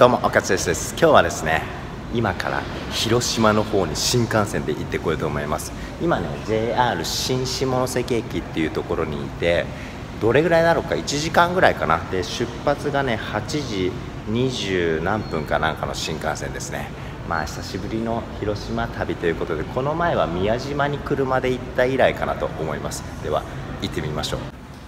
どうも、岡津です。今日はですね、今から広島の方に新幹線で行ってこようと思います。今ね、JR 新下関駅っていうところにいて、どれぐらいだろうか、1時間ぐらいかな。で、出発がね、8時20何分かなんかの新幹線ですね。久しぶりの広島旅ということで、この前は宮島に車で行った以来かなと思います。では、行ってみましょう。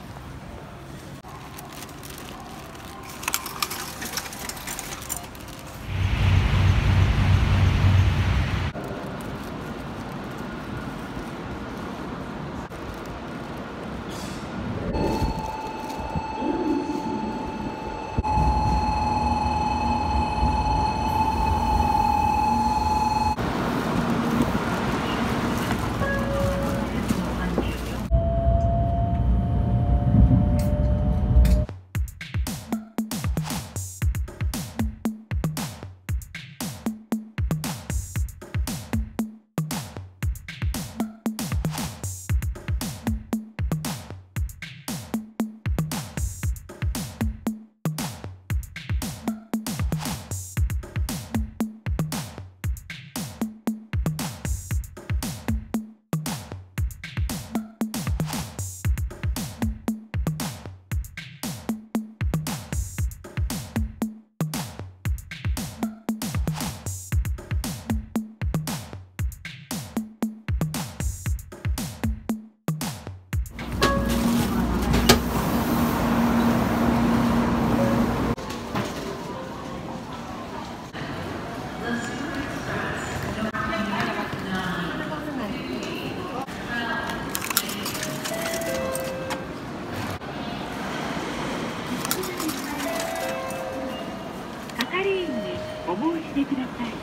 お申し出ください。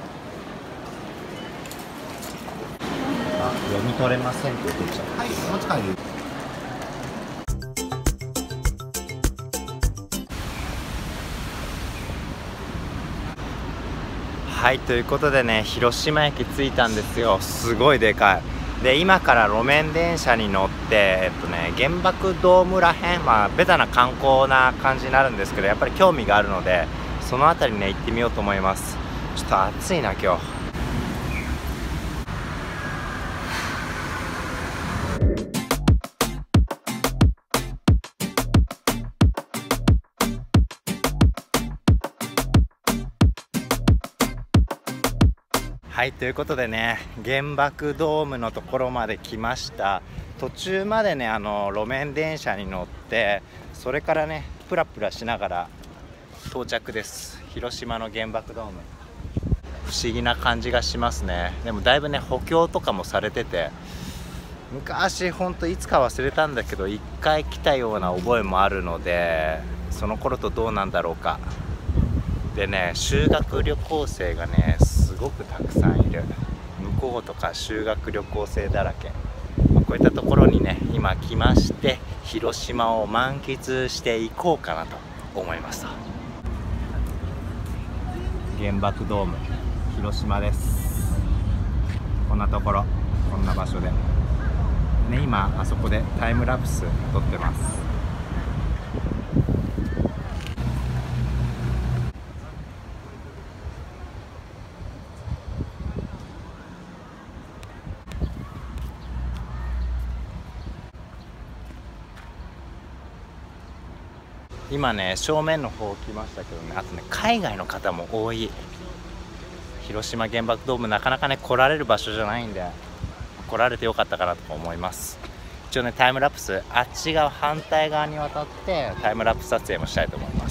読み取れませんって出ちゃう。はい、お待ち帰り。はい、ということでね、広島駅着いたんですよ。すごいでかい。で、今から路面電車に乗って原爆ドームらへん、ベタな観光な感じになるんですけど、やっぱり興味があるのでその辺りね、行ってみようと思います。ちょっと暑いな今日。はい、ということでね、原爆ドームのところまで来ました。途中までね、路面電車に乗って、それからねプラプラしながら到着です。広島の原爆ドーム、不思議な感じがしますね。でもだいぶね補強とかもされてて、昔ほんといつか忘れたんだけど1回来たような覚えもあるので、その頃とどうなんだろうか。でね、修学旅行生がねすごくたくさんいる。向こうとか修学旅行生だらけ。こういったところにね今来まして、広島を満喫していこうかなと思います。原爆ドーム広島です。こんなところ、こんな場所でね、今あそこでタイムラプス撮ってます。今ね正面の方来ましたけどね、あとね海外の方も多い。広島原爆ドームなかなかね来られる場所じゃないんで、来られてよかったかなと思います。一応ねタイムラプス、あっち側反対側に渡ってタイムラプス撮影もしたいと思います。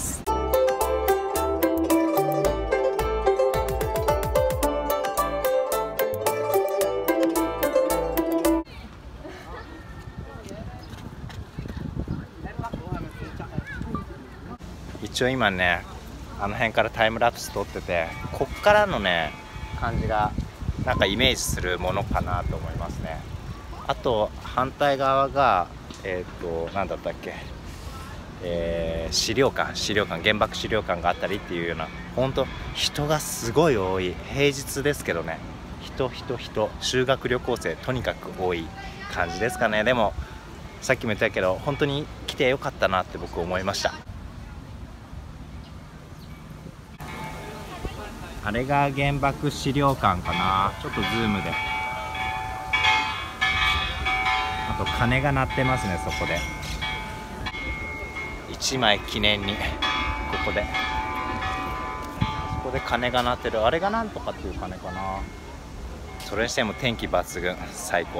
一応今ねあの辺からタイムラプス撮ってて、こっからのね感じがなんかイメージするものかなと思いますね。あと反対側が何だったっけ、資料館、原爆資料館があったりっていうような、本当人がすごい多い。平日ですけどね、人、修学旅行生とにかく多い感じですかね。でもさっきも言ったけど本当に来てよかったなって僕思いました。 あれが原爆資料館かな。ちょっとズームで、あと鐘が鳴ってますね。そこで1枚記念にここで鐘が鳴ってる。あれがなんとかっていう鐘かな。それにしても天気抜群、最高。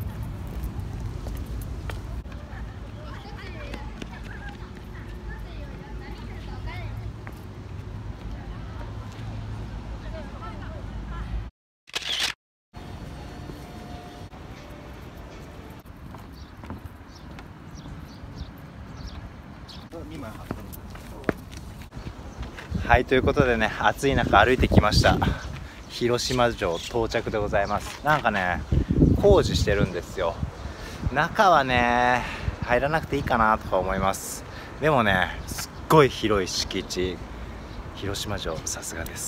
はい、ということでね、暑い中歩いてきました。広島城到着でございます。なんかね、工事してるんですよ。中はね、入らなくていいかなとか思います。でもね、すっごい広い敷地。広島城、さすがです。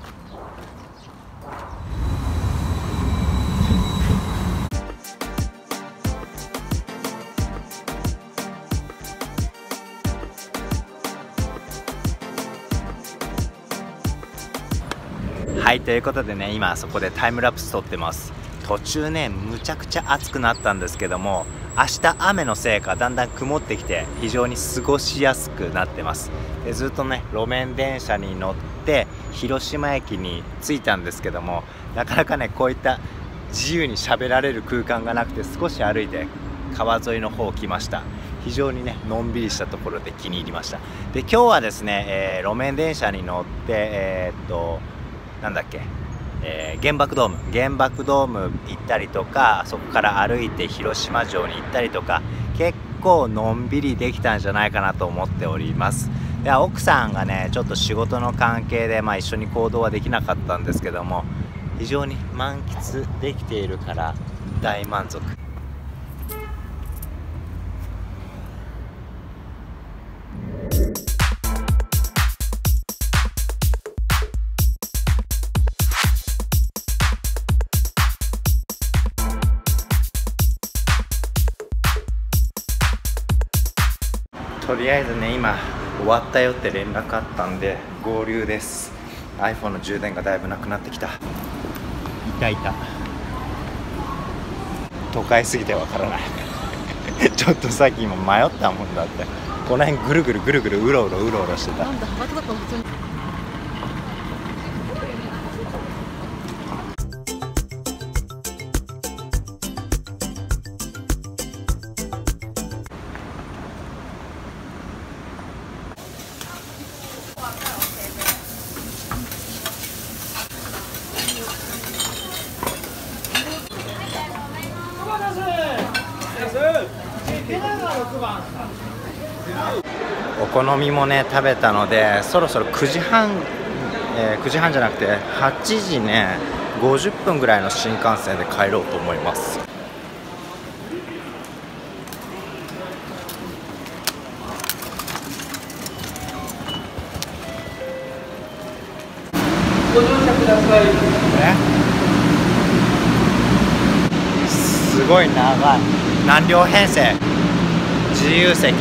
はい、ということでね、今そこでタイムラプス撮ってます。途中ね、むちゃくちゃ暑くなったんですけども、明日雨のせいかだんだん曇ってきて非常に過ごしやすくなってます。でずっとね、路面電車に乗って広島駅に着いたんですけども、なかなかね、こういった自由に喋られる空間がなくて、少し歩いて川沿いの方来ました。非常にね、のんびりしたところで気に入りました。で今日はですね、路面電車に乗ってなんだっけ、原爆ドーム行ったりとか、そこから歩いて広島城に行ったりとか、結構のんびりできたんじゃないかなと思っております。で奥さんがね、ちょっと仕事の関係で、一緒に行動はできなかったんですけども、非常に満喫できているから大満足。とりあえずね、今終わったよって連絡あったんで合流です。 iPhone の充電がだいぶなくなってきた。いた都会すぎてわからないちょっとさっき今迷ったもんだって。この辺ぐるぐるうろうろしてた。お好みもね食べたので、そろそろ9時半じゃなくて8時ね50分ぐらいの新幹線で帰ろうと思います。 ご乗車ください。 すごい長い。何両編成？自由席。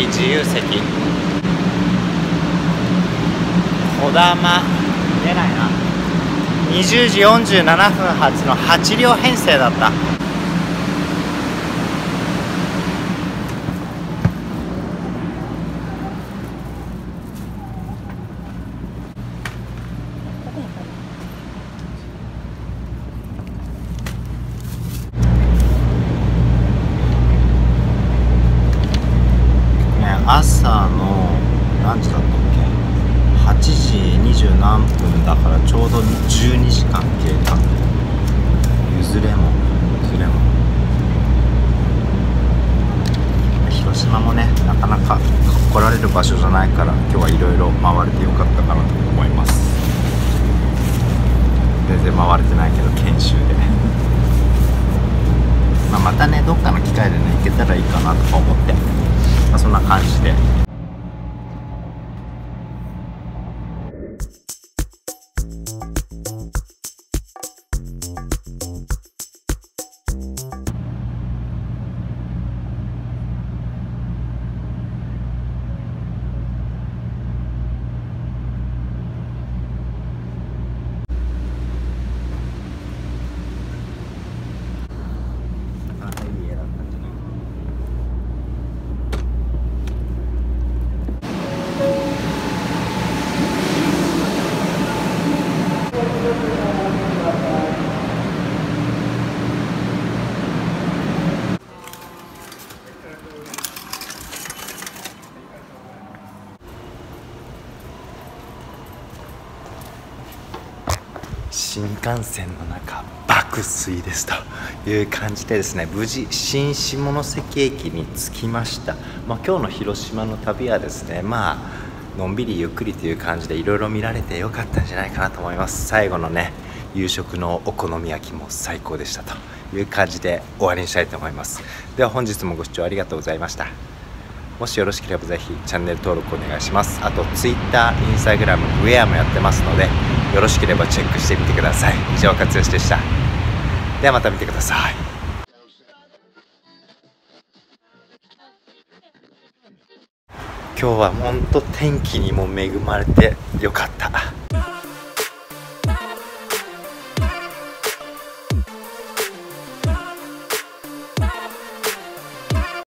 こだま出ないな。20時47分発の8両編成だった。朝の何時だったっけ、8時20何分だからちょうど12時間経過。いずれも広島もね、なかなか来られる場所じゃないから、今日はいろいろ回れてよかったかなと思います。全然回れてないけど研修でまたね、どっかの機会でね行けたらいいかなとか思って、そんな感じで。 新幹線の中爆睡ですという感じでですね、無事新下関駅に着きました。今日の広島の旅はですね、のんびりゆっくりという感じでいろいろ見られてよかったんじゃないかなと思います。最後のね、夕食のお好み焼きも最高でしたという感じで終わりにしたいと思います。では本日もご視聴ありがとうございました。もしよろしければぜひチャンネル登録お願いします。あと Twitter、Instagram、ウェアもやってますので、よろしければチェックしてみてください。以上、勝吉でした。ではまた見てください。今日は本当天気にも恵まれてよかった。